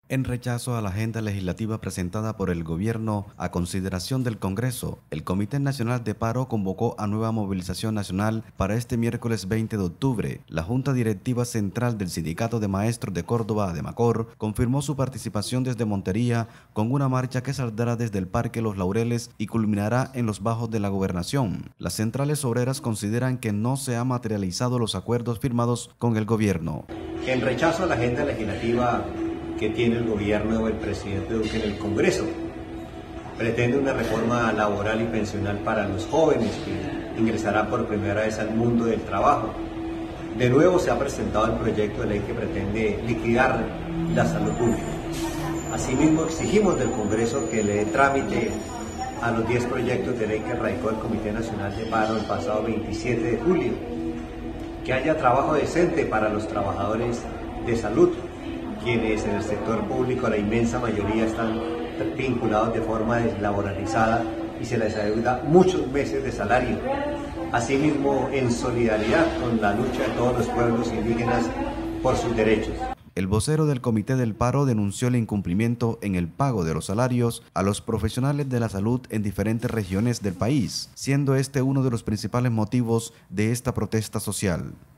En rechazo a la agenda legislativa presentada por el gobierno a consideración del Congreso, el Comité Nacional de Paro convocó a nueva movilización nacional para este miércoles 20 de octubre. La Junta Directiva Central del Sindicato de Maestros de Córdoba, ADEMACOR, confirmó su participación desde Montería con una marcha que saldrá desde el Parque Los Laureles y culminará en los Bajos de la Gobernación. Las centrales obreras consideran que no se han materializado los acuerdos firmados con el gobierno. En rechazo a la agenda legislativa que tiene el gobierno o el presidente Duque en el Congreso. Pretende una reforma laboral y pensional para los jóvenes que ingresarán por primera vez al mundo del trabajo. De nuevo se ha presentado el proyecto de ley que pretende liquidar la salud pública. Asimismo, exigimos del Congreso que le dé trámite a los 10 proyectos de ley que radicó el Comité Nacional de Paro el pasado 27 de julio, que haya trabajo decente para los trabajadores de salud, quienes en el sector público, la inmensa mayoría, están vinculados de forma deslaboralizada y se les adeuda muchos meses de salario. Asimismo, en solidaridad con la lucha de todos los pueblos indígenas por sus derechos. El vocero del Comité del Paro denunció el incumplimiento en el pago de los salarios a los profesionales de la salud en diferentes regiones del país, siendo este uno de los principales motivos de esta protesta social.